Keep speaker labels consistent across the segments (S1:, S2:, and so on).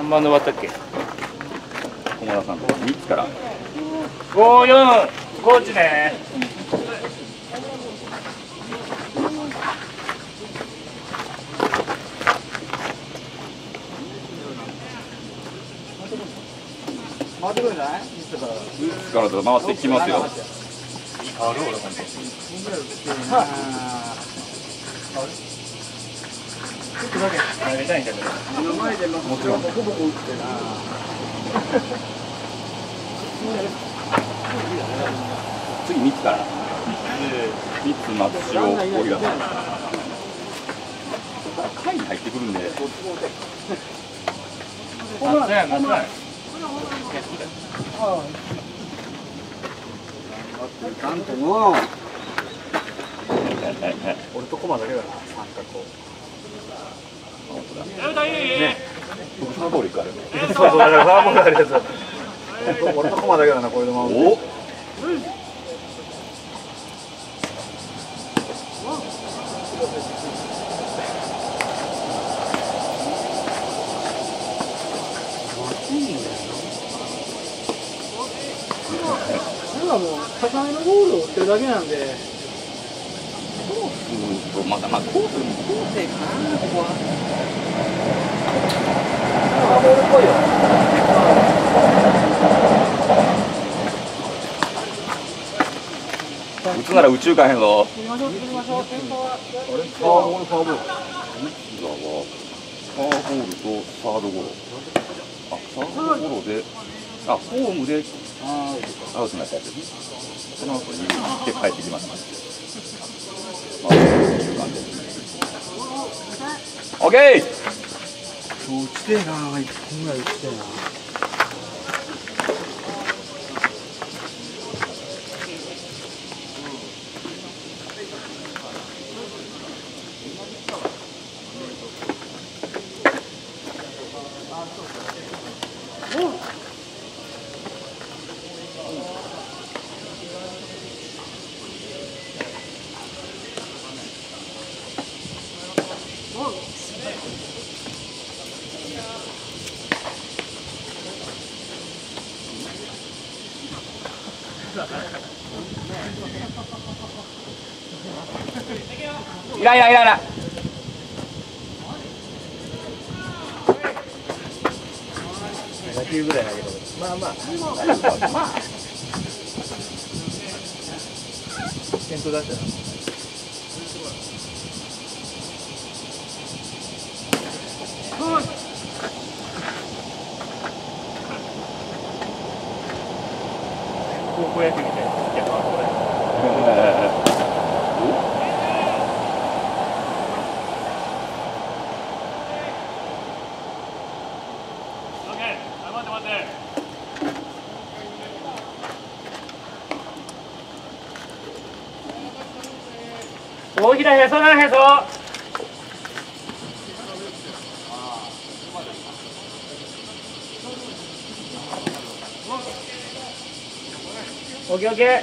S1: 何番で終わったっけ？
S2: 駒田さんと3つから
S1: 54コーチね。
S3: 回ってくるんじゃない？
S2: 3つからと回っていきますよ。
S1: 変わる俺本当。ちょっとだけ入りたいんだけど。
S3: 前でもちろんボコボコ打ってな。
S2: 次3つから3つ松代大平さん下位に入ってくるんで
S3: ホームラン
S1: ね、もうない。
S3: なんとも
S1: 俺とコマだけだな、三角を。
S2: ね、僕その通り行くあるね。
S1: そうそう、だからフォアボールあるやつ。俺とコマだけだな、これでも。
S2: お
S3: もう高めのボールを打ってるだけなんで、
S2: まだまだコースかな、ここは。
S3: ボールっぽいよ。
S2: 打つなら宇宙かへんぞ。
S3: 取りましょう、取りましょう。先頭は。
S2: フォアボール、フォアボール。フォアボールとサードゴロ。あ、サードゴロで、あ、ホームでアウトになったやつですね。その後に行って帰ってきました。まあ、そういう感じですね。オッケー。
S3: 打ちてえな、1本ぐらい打ちてえな。
S2: いらんいらんいらんいらん。
S1: 野球ぐらい投げたけど、まあまあ、まあ。先頭出したな。高校野球みたいな。いや、これ。大平へそなへそ。オッケーオッケー。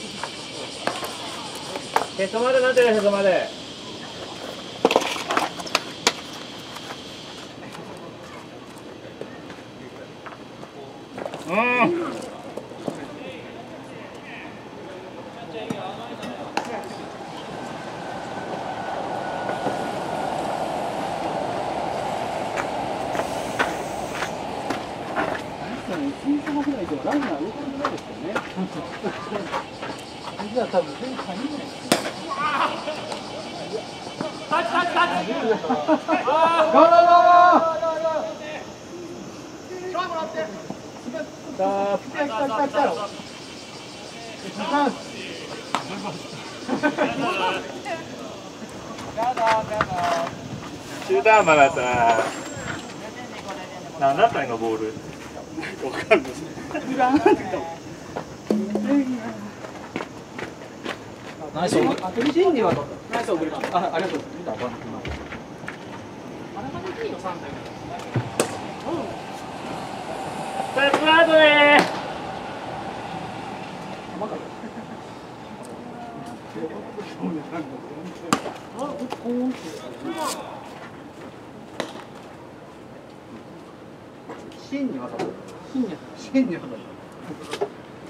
S1: へそまでなってる、へそまで。うん。
S3: ランナー動かないですよね。じゃあ多分全然入んないですね。タッチタッチタッチ。ゴーゴーゴー。さあ、来た来た来た来た。
S1: 中途半端だったな。何だったんかボール。わかんない。
S3: ナイスオブ。あ、トリシンにはナイスオブリマン。あ、ありがとうございます。
S1: さあ、スマートね
S3: 芯にわざと。芯にわざと。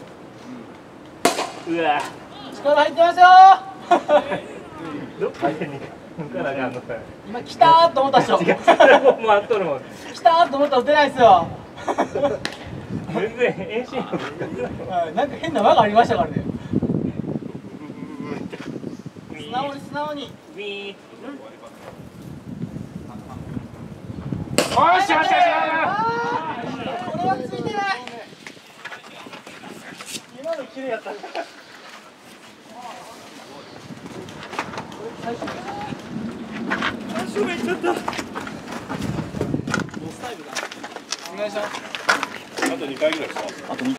S1: うわ
S3: 力入ってますよ
S1: どっかで抜かなあかんのかよ。
S3: 今来たーと思ったでしょ。
S1: 違う、もうあっとるもん。
S3: 来たーと思ったら打てないですよ。
S1: 全然遠心力。
S3: なんか変な輪がありましたからね。素直に素直に。
S1: ビーン。
S3: おーしよしよしよし。これはついてない。今の綺麗やった。最初めっちゃった。もうスタイルだ。お願いします。
S2: あと2回ぐらいですか？あと2